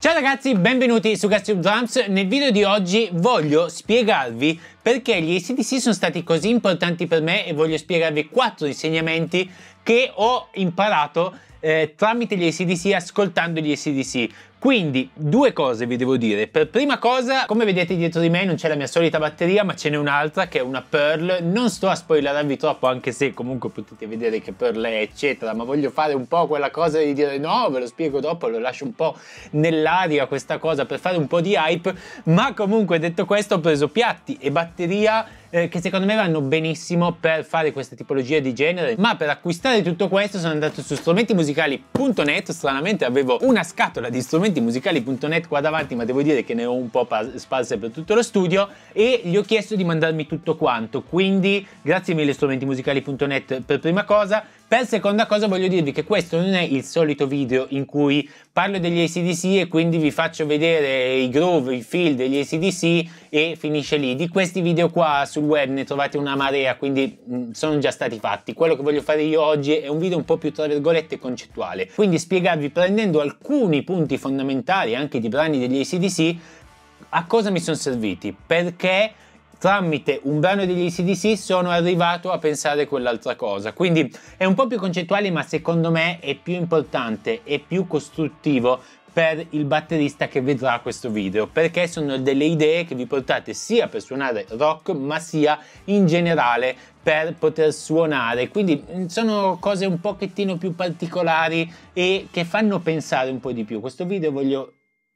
Ciao ragazzi, benvenuti su Gas Tube Drums. Nel video di oggi voglio spiegarvi perché gli AC/DC sono stati così importanti per me e voglio spiegarvi 4 insegnamenti che ho imparato tramite gli AC/DC, ascoltando gli AC/DC. Quindi due cose vi devo dire. Per prima cosa, come vedete dietro di me non c'è la mia solita batteria, ma ce n'è un'altra che è una Pearl. Non sto a spoilerarvi troppo, anche se comunque potete vedere che Pearl è eccetera, ma voglio fare un po' quella cosa di dire no, ve lo spiego dopo, lo lascio un po' nell'aria questa cosa per fare un po' di hype. Ma comunque, detto questo, ho preso piatti e batteria che secondo me vanno benissimo per fare questa tipologia di genere. Ma per acquistare tutto questo sono andato su strumentimusicali.net. Stranamente avevo una scatola di strumentimusicali.net qua davanti, ma devo dire che ne ho un po' sparse per tutto lo studio, e gli ho chiesto di mandarmi tutto quanto. Quindi grazie mille strumentimusicali.net per prima cosa. Per seconda cosa voglio dirvi che questo non è il solito video in cui parlo degli AC/DC e quindi vi faccio vedere i groove, i feel degli AC/DC e finisce lì. Di questi video qua sul web ne trovate una marea, quindi sono già stati fatti. Quello che voglio fare io oggi è un video un po' più tra virgolette concettuale, quindi spiegarvi, prendendo alcuni punti fondamentali anche di brani degli AC/DC, a cosa mi sono serviti, perché tramite un brano degli AC/DC sono arrivato a pensare quell'altra cosa. Quindi è un po' più concettuale, ma secondo me è più importante e più costruttivo per il batterista che vedrà questo video, perché sono delle idee che vi portate sia per suonare rock, ma sia in generale per poter suonare. Quindi sono cose un pochettino più particolari e che fanno pensare un po' di più. Questo video voglio...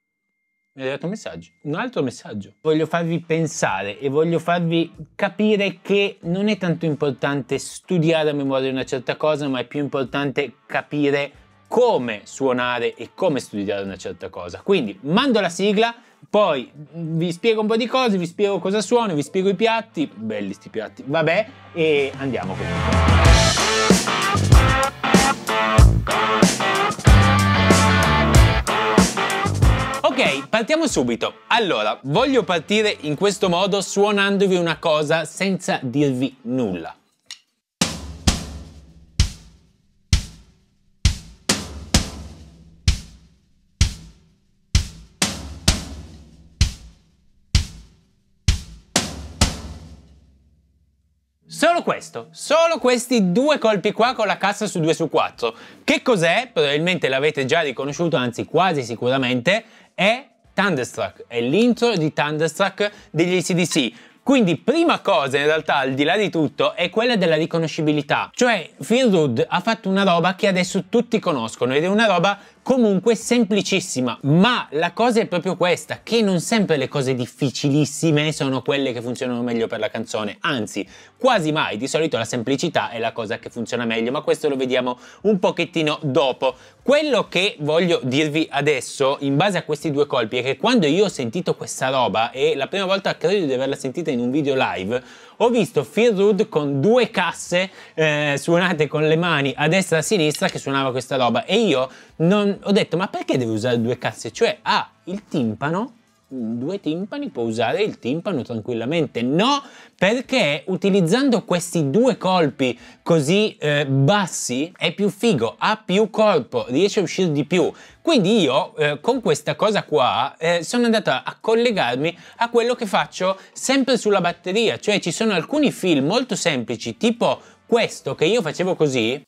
Mi è arrivato un messaggio, un altro messaggio. Voglio farvi pensare e voglio farvi capire che non è tanto importante studiare a memoria una certa cosa, ma è più importante capire come suonare e come studiare una certa cosa. Quindi mando la sigla, poi vi spiego un po' di cose, vi spiego cosa suono, vi spiego i piatti, belli sti piatti, vabbè, e andiamo comunque. Ok, partiamo subito. Allora, voglio partire in questo modo suonandovi una cosa senza dirvi nulla. Solo questo, solo questi due colpi qua con la cassa su 2/4. Che cos'è? Probabilmente l'avete già riconosciuto, anzi quasi sicuramente, è Thunderstruck, è l'intro di Thunderstruck degli AC/DC. Quindi prima cosa in realtà, al di là di tutto, è quella della riconoscibilità. Cioè Phil Rudd ha fatto una roba che adesso tutti conoscono ed è una roba comunque semplicissima, ma la cosa è proprio questa, che non sempre le cose difficilissime sono quelle che funzionano meglio per la canzone, anzi quasi mai. Di solito la semplicità è la cosa che funziona meglio, ma questo lo vediamo un pochettino dopo. Quello che voglio dirvi adesso, in base a questi due colpi, è che quando io ho sentito questa roba, e la prima volta credo di averla sentita in un video live, ho visto Phil Rudd con due casse suonate con le mani a destra e a sinistra che suonava questa roba, e io ho detto ma perché deve usare due casse? Cioè ha il timpano, due timpani, può usare il timpano tranquillamente. No, perché utilizzando questi due colpi così bassi è più figo, ha più corpo, riesce a uscire di più. Quindi io con questa cosa qua sono andato a collegarmi a quello che faccio sempre sulla batteria. Cioè ci sono alcuni feel molto semplici, tipo questo che io facevo così,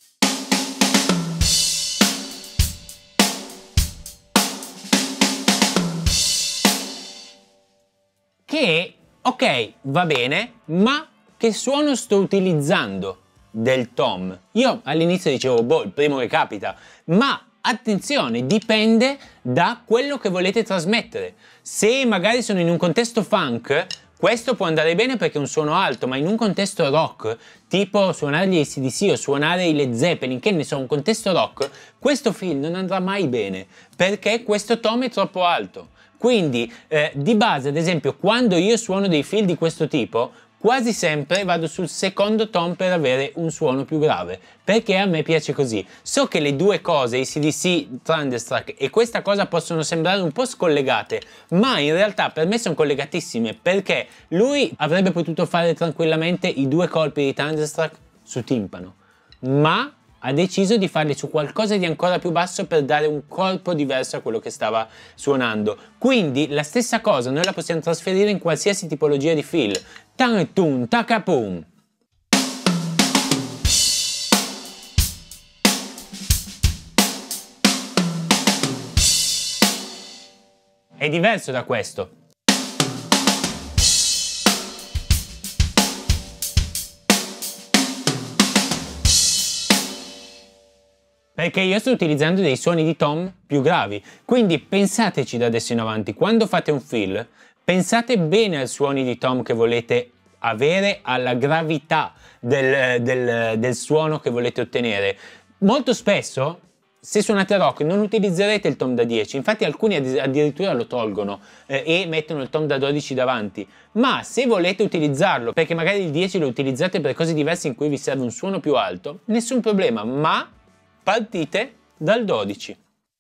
che ok, va bene, ma che suono sto utilizzando del tom? Io all'inizio dicevo boh, il primo che capita, ma attenzione, dipende da quello che volete trasmettere. Se magari sono in un contesto funk, questo può andare bene perché è un suono alto, ma in un contesto rock, tipo suonare gli AC/DC o suonare i Led Zeppelin, che ne so, un contesto rock, questo feel non andrà mai bene perché questo tom è troppo alto. Quindi di base, ad esempio, quando io suono dei feel di questo tipo, quasi sempre vado sul secondo tom per avere un suono più grave, perché a me piace così. So che le due cose, AC/DC, Thunderstruck e questa cosa, possono sembrare un po' scollegate, ma in realtà per me sono collegatissime, perché lui avrebbe potuto fare tranquillamente i due colpi di Thunderstruck su timpano, ma ha deciso di farli su qualcosa di ancora più basso per dare un corpo diverso a quello che stava suonando. Quindi la stessa cosa noi la possiamo trasferire in qualsiasi tipologia di fill. Tan tun takapum. È diverso da questo. Perché io sto utilizzando dei suoni di tom più gravi, quindi pensateci da adesso in avanti, quando fate un fill, pensate bene ai suoni di tom che volete avere, alla gravità del suono che volete ottenere. Molto spesso, se suonate rock, non utilizzerete il tom da 10, infatti alcuni addirittura lo tolgono e mettono il tom da 12 davanti, ma se volete utilizzarlo, perché magari il 10 lo utilizzate per cose diverse in cui vi serve un suono più alto, nessun problema, ma partite dal 12.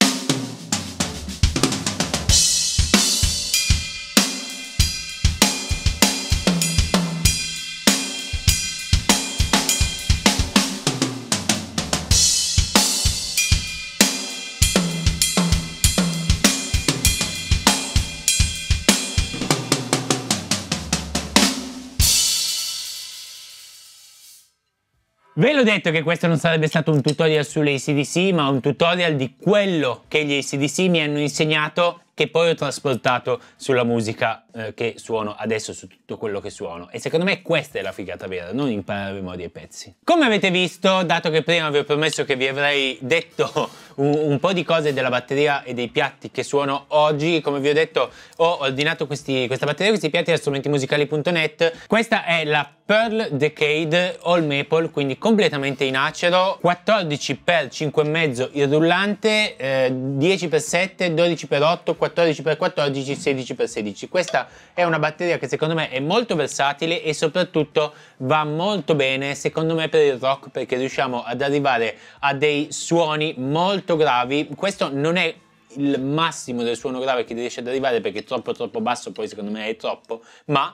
Ve l'ho detto che questo non sarebbe stato un tutorial sulle AC/DC, ma un tutorial di quello che gli AC/DC mi hanno insegnato, che poi ho trasportato sulla musica che suono adesso, su tutto quello che suono. E secondo me questa è la figata vera, non imparare a memoria i pezzi. Come avete visto, dato che prima vi ho promesso che vi avrei detto un po' di cose della batteria e dei piatti che suono oggi, come vi ho detto ho ordinato questa batteria e questi piatti da strumentimusicali.net. Questa è la Pearl Decade All Maple, quindi completamente in acero, 14x5,5 il rullante, 10x7, 12x8, 14x14, 16x16. Questa è una batteria che secondo me è molto versatile e soprattutto va molto bene secondo me per il rock, perché riusciamo ad arrivare a dei suoni molto gravi. Questo non è il massimo del suono grave che riesce ad arrivare, perché troppo basso poi secondo me è troppo, ma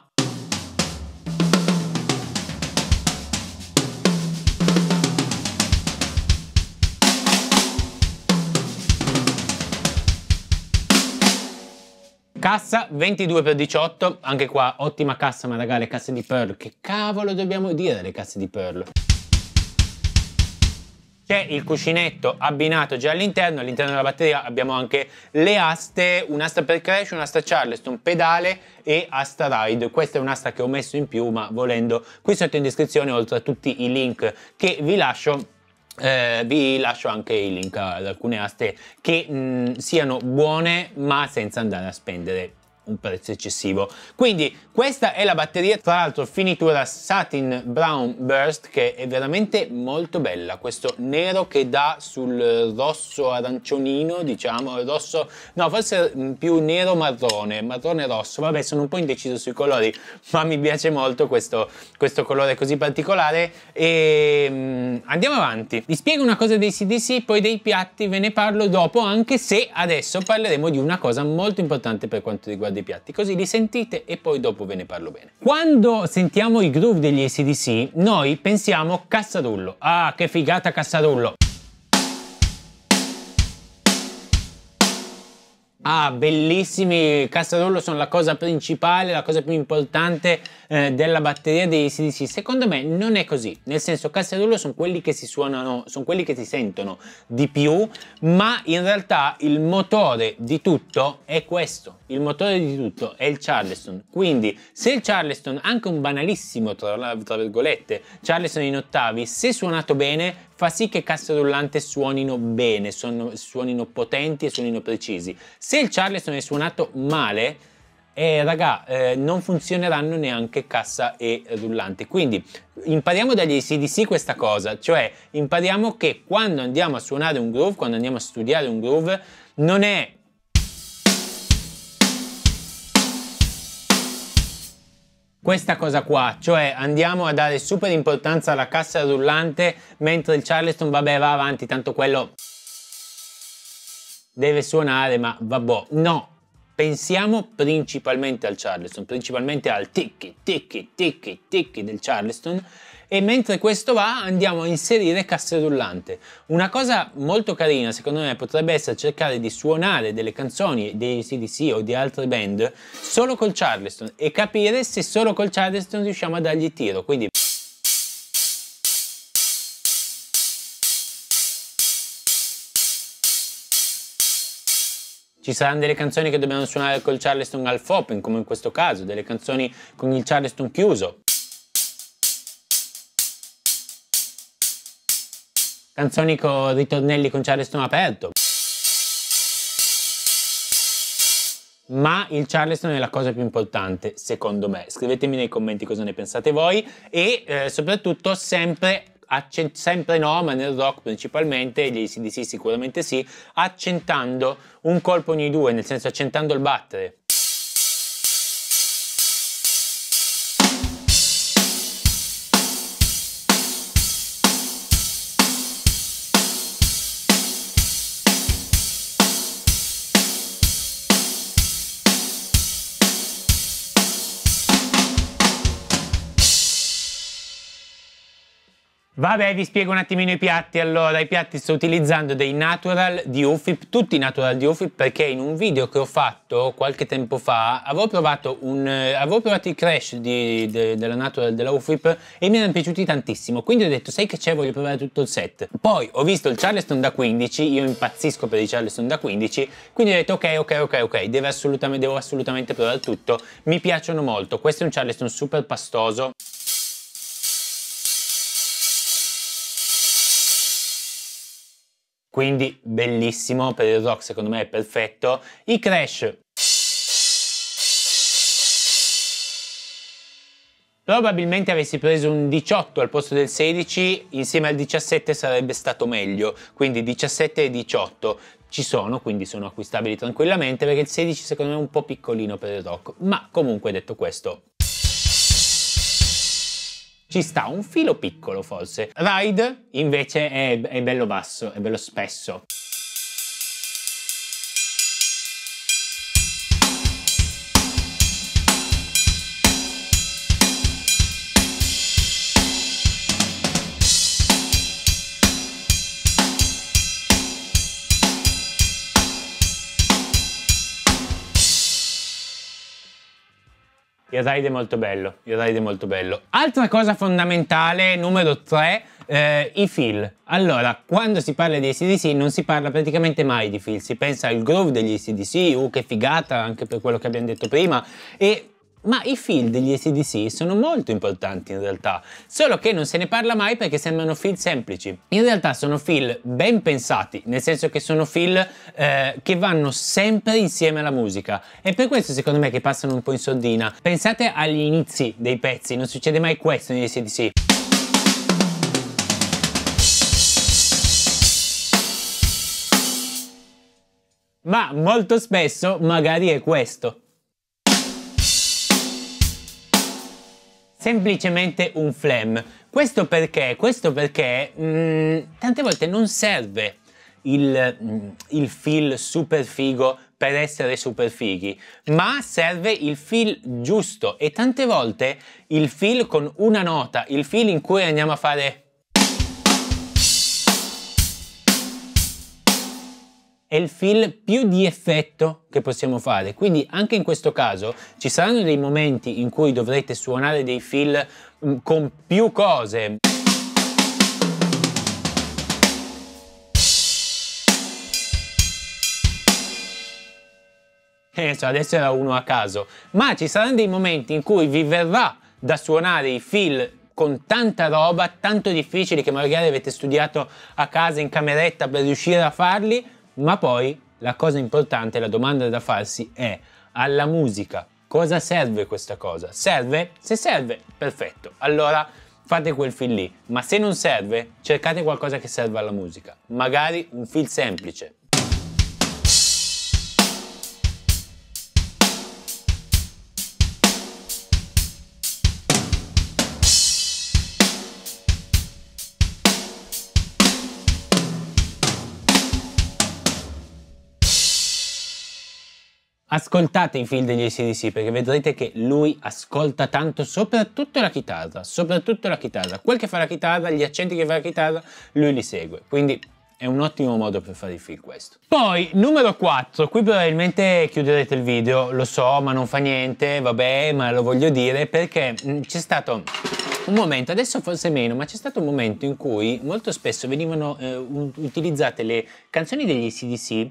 cassa 22x18, anche qua ottima cassa, ma raga, le casse di Pearl, che cavolo dobbiamo dire le casse di Pearl? C'è il cuscinetto abbinato già all'interno della batteria abbiamo anche le aste, un'asta per crash, un'asta Charleston, pedale e asta ride. Questa è un'asta che ho messo in più, ma volendo qui sotto in descrizione, oltre a tutti i link che vi lascio anche i link ad alcune aste che siano buone ma senza andare a spendere un prezzo eccessivo. Quindi questa è la batteria, tra l'altro finitura satin brown burst, che è veramente molto bella, questo nero che dà sul rosso aranciolino, diciamo rosso, no forse più nero marrone rosso, vabbè sono un po' indeciso sui colori, ma mi piace molto questo colore così particolare. E andiamo avanti, vi spiego una cosa dei AC/DC, poi dei piatti ve ne parlo dopo, anche se adesso parleremo di una cosa molto importante per quanto riguarda dei piatti, così li sentite e poi dopo ve ne parlo bene. Quando sentiamo i groove degli AC/DC noi pensiamo cassarullo, ah che figata cassarullo, ah bellissimi, cassarullo sono la cosa principale, la cosa più importante della batteria degli AC/DC. Secondo me non è così, nel senso cassarullo sono quelli che si suonano, sono quelli che si sentono di più, ma in realtà il motore di tutto è questo, il motore di tutto è il Charleston. Quindi se il Charleston, anche un banalissimo tra virgolette Charleston in ottavi, se suonato bene fa sì che casse rullante suonino bene, suonino potenti e suonino precisi. Se il Charleston è suonato male, non funzioneranno neanche cassa e rullante. Quindi impariamo dagli AC/DC questa cosa, cioè impariamo che quando andiamo a suonare un groove, quando andiamo a studiare un groove, non è questa cosa qua, cioè andiamo a dare super importanza alla cassa rullante mentre il Charleston vabbè va avanti, tanto quello deve suonare, ma vabbè, no. Pensiamo principalmente al Charleston, principalmente al ticchi ticchi ticchi ticchi del Charleston, e mentre questo va andiamo a inserire casse rullante. Una cosa molto carina secondo me potrebbe essere cercare di suonare delle canzoni dei AC/DC o di altre band solo col Charleston e capire se solo col Charleston riusciamo a dargli tiro, quindi ci saranno delle canzoni che dobbiamo suonare col Charleston half open, come in questo caso, delle canzoni con il Charleston chiuso, canzoni con ritornelli con Charleston aperto. Ma il Charleston è la cosa più importante, secondo me. Scrivetemi nei commenti cosa ne pensate voi e soprattutto sempre no, ma nel rock principalmente, gli AC/DC sicuramente sì, accentando un colpo ogni due, nel senso accentando il battere. Vabbè, vi spiego un attimino i piatti. Allora, i piatti sto utilizzando dei natural di UFIP, tutti natural di UFIP, perché in un video che ho fatto qualche tempo fa avevo provato i crash della natural della UFIP e mi erano piaciuti tantissimo, quindi ho detto sai che c'è, voglio provare tutto il set. Poi ho visto il Charleston da 15, io impazzisco per i Charleston da 15, quindi ho detto ok, devo assolutamente provare tutto, mi piacciono molto. Questo è un Charleston super pastoso. Quindi bellissimo, per il rock secondo me è perfetto. I crash probabilmente avessi preso un 18 al posto del 16, insieme al 17 sarebbe stato meglio, quindi 17 e 18 ci sono, quindi sono acquistabili tranquillamente, perché il 16 secondo me è un po' piccolino per il rock, ma comunque detto questo ci sta, un filo piccolo forse. Ride invece è bello basso, è bello spesso. Il ride è molto bello, il ride è molto bello. Altra cosa fondamentale, numero 3, i fill. Allora, quando si parla di AC/DC non si parla praticamente mai di fill, si pensa al groove degli AC/DC, che figata, anche per quello che abbiamo detto prima, ma i fill degli AC/DC sono molto importanti in realtà, solo che non se ne parla mai perché sembrano fill semplici. In realtà sono fill ben pensati, nel senso che sono fill che vanno sempre insieme alla musica, e per questo secondo me che passano un po' in sordina. Pensate agli inizi dei pezzi, non succede mai questo negli AC/DC. Ma molto spesso magari è questo. Semplicemente un flam. Questo perché? Tante volte non serve il fill super figo per essere super fighi, ma serve il fill giusto, e tante volte il fill con una nota, il fill in cui andiamo a fare è il fill più di effetto che possiamo fare. Quindi anche in questo caso ci saranno dei momenti in cui dovrete suonare dei fill con più cose. Adesso era uno a caso, ma ci saranno dei momenti in cui vi verrà da suonare i fill con tanta roba, tanto difficili, che magari avete studiato a casa in cameretta per riuscire a farli. Ma poi la cosa importante, la domanda da farsi è: alla musica cosa serve questa cosa? Serve? Se serve, perfetto, allora fate quel fill lì, ma se non serve, cercate qualcosa che serva alla musica, magari un fill semplice. ascoltate i feel degli AC/DC perché vedrete che lui ascolta tanto, soprattutto la chitarra, quel che fa la chitarra, gli accenti che fa la chitarra, lui li segue, quindi è un ottimo modo per fare i feel questo. Poi, numero 4, qui probabilmente chiuderete il video, lo so, ma non fa niente, vabbè, ma lo voglio dire perché c'è stato un momento, adesso forse meno, ma c'è stato un momento in cui molto spesso venivano utilizzate le canzoni degli AC/DC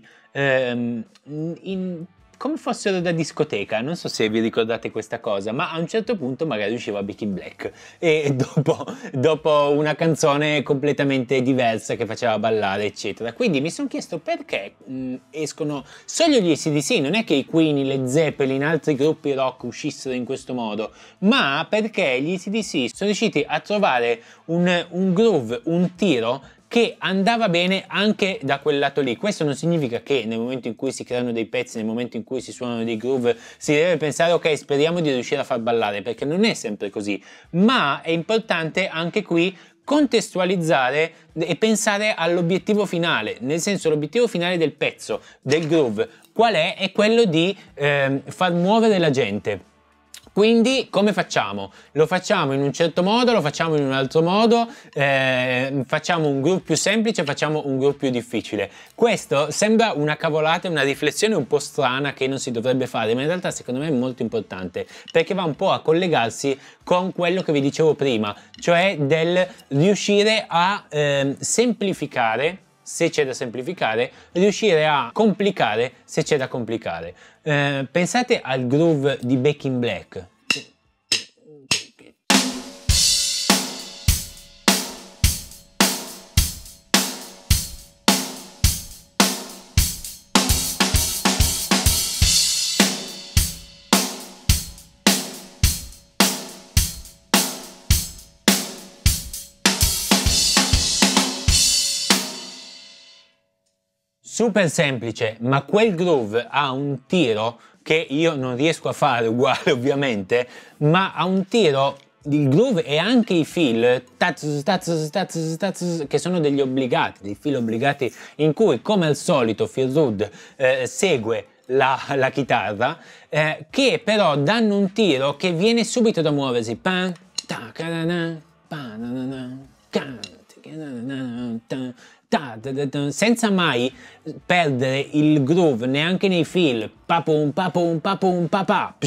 come fossero da discoteca. Non so se vi ricordate questa cosa, ma a un certo punto magari usciva Back in Black e dopo una canzone completamente diversa che faceva ballare eccetera. Quindi mi sono chiesto perché escono solo gli AC/DC, non è che i Queen, i Led Zeppelin, altri gruppi rock uscissero in questo modo, ma perché gli AC/DC sono riusciti a trovare un groove, un tiro che andava bene anche da quel lato lì. Questo non significa che nel momento in cui si creano dei pezzi, nel momento in cui si suonano dei groove, si deve pensare ok, speriamo di riuscire a far ballare, perché non è sempre così, ma è importante anche qui contestualizzare e pensare all'obiettivo finale, nel senso l'obiettivo finale del pezzo, del groove, qual è? È quello di far muovere la gente. Quindi come facciamo? Lo facciamo in un certo modo, lo facciamo in un altro modo, facciamo un groove più semplice, facciamo un groove più difficile. Questo sembra una cavolata, una riflessione un po' strana che non si dovrebbe fare, ma in realtà secondo me è molto importante, perché va un po' a collegarsi con quello che vi dicevo prima, cioè del riuscire a semplificare se c'è da semplificare, riuscire a complicare se c'è da complicare. Pensate al groove di Back in Black. Super semplice, ma quel groove ha un tiro che io non riesco a fare uguale ovviamente, ma ha un tiro, il groove e anche i feel che sono degli obbligati, dei feel obbligati in cui come al solito Phil Rudd segue la chitarra, che però danno un tiro che viene subito da muoversi, senza mai perdere il groove neanche nei feel. Papum papum papum papà,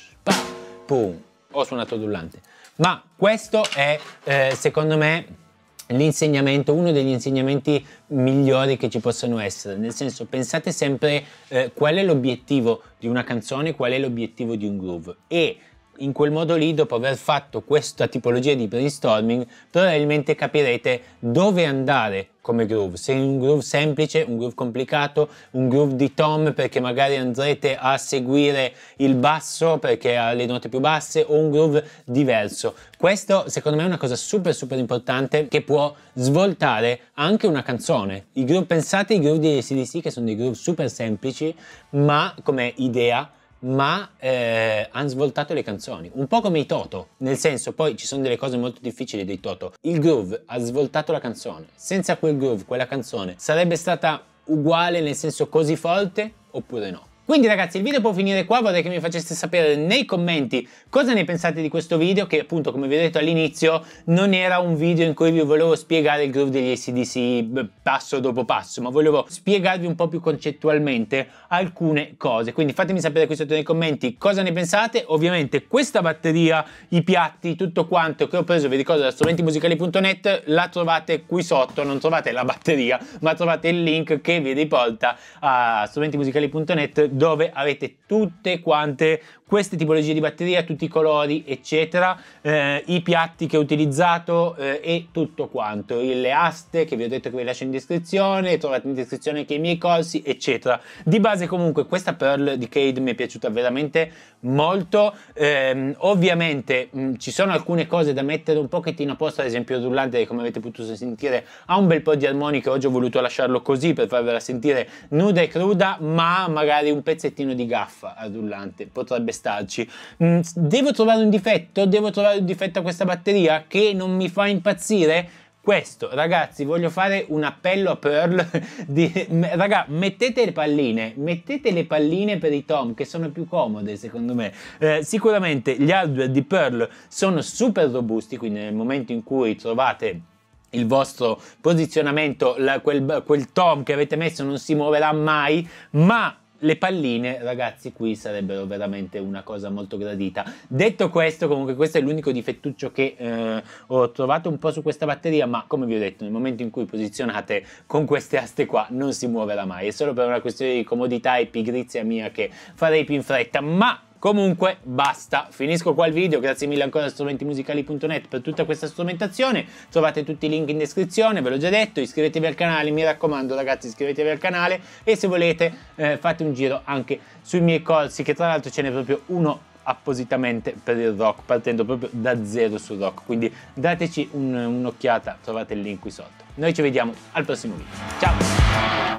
pum. Ho suonato dullante, ma questo è secondo me l'insegnamento, uno degli insegnamenti migliori che ci possano essere, nel senso pensate sempre qual è l'obiettivo di una canzone, qual è l'obiettivo di un groove, e in quel modo lì, dopo aver fatto questa tipologia di brainstorming, probabilmente capirete dove andare come groove, se un groove semplice, un groove complicato, un groove di tom perché magari andrete a seguire il basso perché ha le note più basse, o un groove diverso. Questo secondo me è una cosa super importante che può svoltare anche una canzone. I groove, pensate ai groove di AC/DC che sono dei groove super semplici ma come idea, ma hanno svoltato le canzoni, un po' come i Toto, nel senso, poi ci sono delle cose molto difficili dei Toto, il groove ha svoltato la canzone, senza quel groove quella canzone sarebbe stata uguale, nel senso così forte, oppure no? Quindi ragazzi, il video può finire qua, vorrei che mi faceste sapere nei commenti cosa ne pensate di questo video, che appunto come vi ho detto all'inizio non era un video in cui vi volevo spiegare il groove degli AC/DC passo dopo passo, ma volevo spiegarvi un po' più concettualmente alcune cose, quindi fatemi sapere qui sotto nei commenti cosa ne pensate. Ovviamente questa batteria, i piatti, tutto quanto che ho preso, vi ricordo da strumentimusicali.net, la trovate qui sotto, non trovate la batteria ma trovate il link che vi riporta a strumentimusicali.net, dove avete tutte quante queste tipologie di batteria, tutti i colori eccetera, i piatti che ho utilizzato e tutto quanto, le aste che vi ho detto che vi lascio in descrizione, trovate in descrizione anche i miei corsi eccetera. Di base comunque questa Pearl di Cade mi è piaciuta veramente molto, ovviamente ci sono alcune cose da mettere un pochettino a posto, ad esempio il rullante come avete potuto sentire ha un bel po' di armonica, oggi ho voluto lasciarlo così per farvela sentire nuda e cruda, ma magari un pezzettino di gaffa al rullante potrebbe starci. Devo trovare un difetto a questa batteria che non mi fa impazzire? questo. Ragazzi, voglio fare un appello a Pearl raga, mettete le palline per i tom, che sono più comode secondo me. Sicuramente gli hardware di Pearl sono super robusti, quindi nel momento in cui trovate il vostro posizionamento, quel tom che avete messo non si muoverà mai, ma le palline, ragazzi, qui sarebbero veramente una cosa molto gradita. Detto questo, comunque questo è l'unico difettuccio che ho trovato un po' su questa batteria, ma come vi ho detto, nel momento in cui posizionate con queste aste qua non si muoverà mai. È solo per una questione di comodità e pigrizia mia che farei più in fretta, ma comunque basta, finisco qua il video. Grazie mille ancora a strumentimusicali.net per tutta questa strumentazione. Trovate tutti i link in descrizione, ve l'ho già detto. Iscrivetevi al canale, mi raccomando ragazzi, iscrivetevi al canale, e se volete fate un giro anche sui miei corsi, che tra l'altro ce n'è proprio uno appositamente per il rock, partendo proprio da zero sul rock, quindi dateci un'occhiata, trovate il link qui sotto. Noi ci vediamo al prossimo video, ciao!